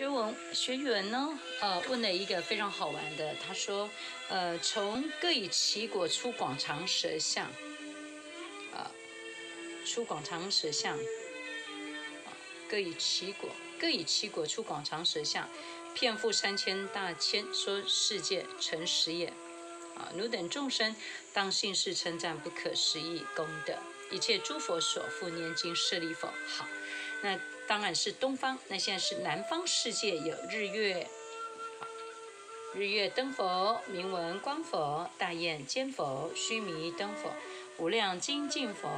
学语文呢，问了一个非常好玩的，他说，从各以其果出广长舌相，出广长舌相，各以其果出广长舌相，遍覆3000大千，说世界诚实也。汝等众生当信是称赞不可思议功德，一切诸佛所复念经舍利否？好，那当然是东方，那现在是南方世界有日月。日月灯佛、明文光佛、大焰尖佛、须弥灯佛、无量精进佛，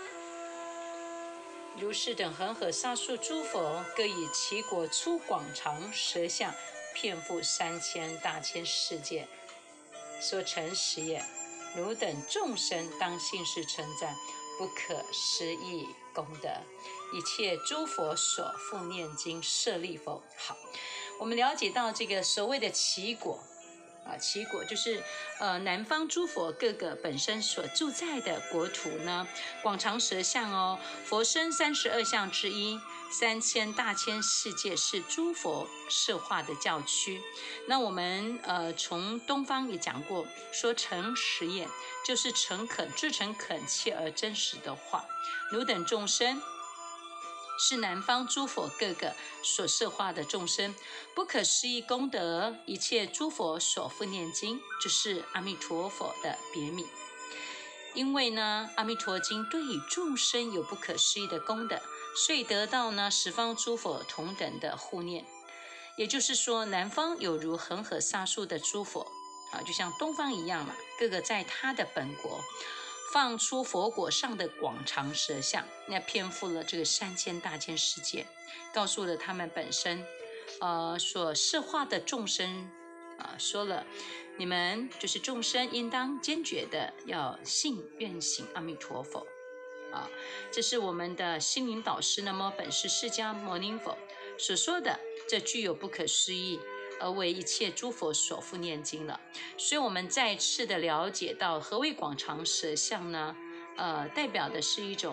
如是等恒河沙数诸佛，各以其果出广长舌相，遍覆3000大千世界，说诚实也。汝等众生当信是称赞不可思议功德，一切诸佛所复念经舍利否？好，我们了解到这个所谓的其果其果就是南方诸佛各个本身所住在的国土呢，广长舌相哦，佛身32相之一，3000大千世界是诸佛设化的教区。那我们从东方也讲过，说诚实也，就是诚恳、至诚恳切而真实的话。汝等众生是南方诸佛各个所设化的众生，不可思议功德，一切诸佛所复念经，就是阿弥陀佛的别名。因为呢，阿弥陀经对于众生有不可思议的功德，所以得到呢十方诸佛同等的护念。也就是说，南方有如恒河沙数的诸佛就像东方一样嘛，各个在他的本国放出佛果上的广长舌相，那遍覆了这个3000大千世界，告诉了他们本身所设化的众生说了，你们就是众生应当坚决的要信愿行阿弥陀佛这是我们的心灵导师那么本师释迦牟尼佛所说的，这具有不可思议而为一切诸佛所复念经了。所以我们再次的了解到何谓广长舌相呢？代表的是一种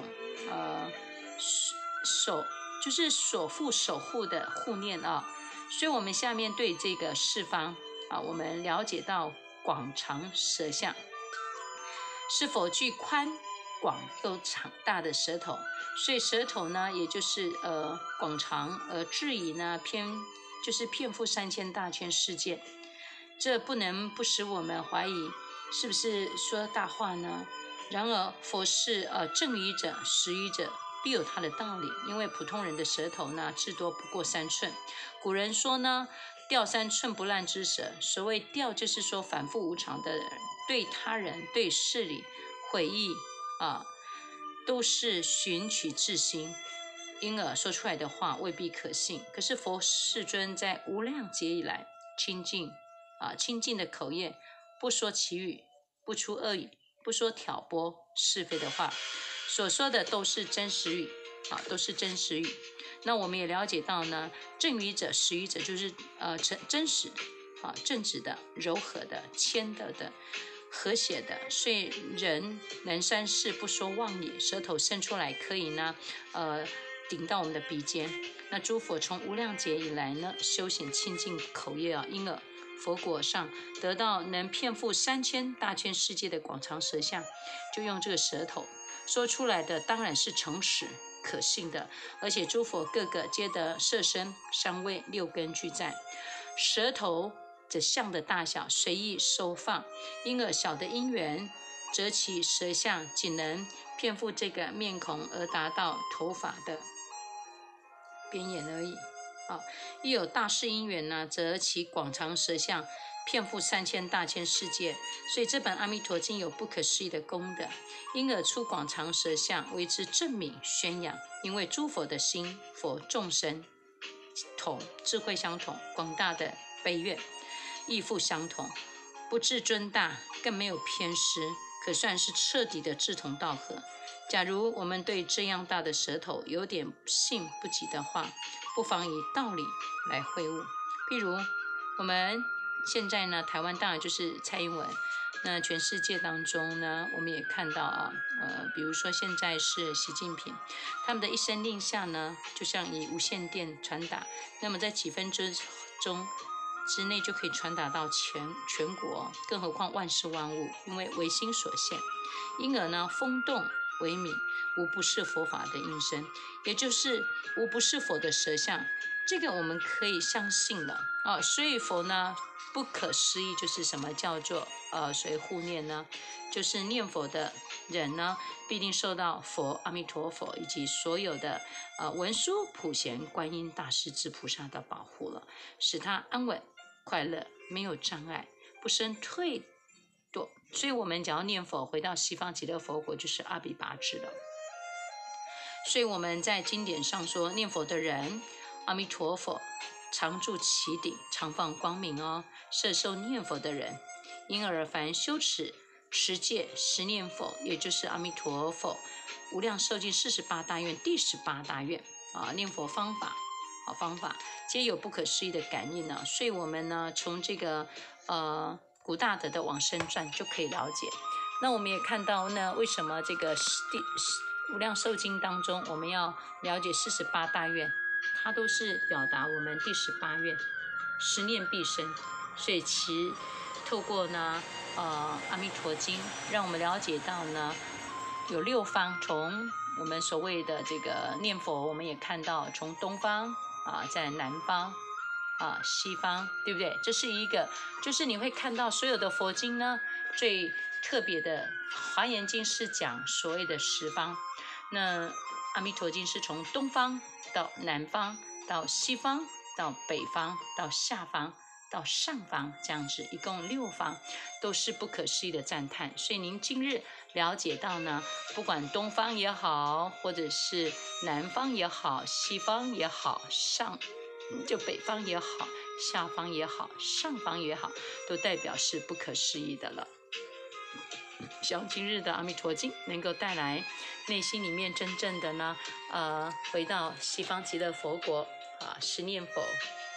就是所复守护的护念所以我们下面对这个四方我们了解到广长舌相是否具宽广又长大的舌头，所以舌头呢，也就是广长而质疑呢就是遍覆3000大千世界，这不能不使我们怀疑是不是说大话呢？然而佛是正语者、实语者，必有他的道理。因为普通人的舌头呢，至多不过3寸。古人说呢，掉3寸不烂之舌。所谓掉，就是说反复无常的人对他人、对事理毁意都是寻取自心，因而说出来的话未必可信。可是佛世尊在无量劫以来清净的口业，不说绮语，不出恶语，不说挑拨是非的话，所说的都是真实语都是真实语。那我们也了解到呢，正语者、实语者就是真实正直的、柔和的、谦德的、和谐的。所以人能三世不说妄也，舌头伸出来可以呢顶到我们的鼻尖。那诸佛从无量劫以来呢，修行清净口业因而佛果上得到能遍覆3000大千世界的广长舌相，就用这个舌头说出来的当然是诚实可信的，而且诸佛各个皆得色身香味6根俱在。舌头这相的大小随意收放，因而小的因缘则其舌相仅能遍覆这个面孔而达到头发的边沿而已亦有大事因缘呢，则其广长舌相遍覆3000大千世界。所以这本阿弥陀经有不可思议的功德，因而出广长舌相为之证明宣扬。因为诸佛的心佛众生同，智慧相同，广大的悲愿亦复相同，不至尊大，更没有偏失，可算是彻底的志同道合。假如我们对这样大的舌头有点信不及的话，不妨以道理来会悟。譬如我们现在呢，台湾当然就是蔡英文。那全世界当中呢，我们也看到啊，比如说现在是习近平，他们的一声令下呢，就像以无线电传达，那么在几分钟之内就可以传达到全国，更何况万事万物，因为唯心所现，因而呢，风动为冥，无不是佛法的应声，也就是无不是佛的舌相，这个我们可以相信了啊。所以佛呢，不可思议，就是什么叫做所以护念呢？就是念佛的人呢，必定受到佛阿弥陀佛以及所有的文殊普贤观音大势至菩萨的保护了，使他安稳快乐，没有障碍，不生退堕。所以我们只要念佛，回到西方极乐佛国，就是阿比跋致了。所以我们在经典上说，念佛的人，阿弥陀佛常住其顶，常放光明哦，摄受念佛的人。因而凡修持持戒十念佛，也就是阿弥陀佛无量寿经48大愿第18大愿念佛方法皆有不可思议的感应呢。所以我们呢，从这个古大德的往生传就可以了解。那我们也看到呢，为什么这个无量寿经当中，我们要了解48大愿，它都是表达我们第18愿十念必生。所以其透过呢阿弥陀经，让我们了解到呢有6方，从我们所谓的这个念佛，我们也看到从东方在南方西方，对不对？这是一个，就是你会看到所有的佛经呢，最特别的华严经是讲所谓的10方，那阿弥陀经是从东方到南方到西方到北方到下方到上方，这样子一共6方，都是不可思议的赞叹。所以您今日了解到呢，不管东方也好，或者是南方也好，西方也好，就北方也好，下方也好，上方也好，都代表是不可思议的了。希望今日的阿弥陀经能够带来内心里面真正的呢，回到西方极乐佛国十念佛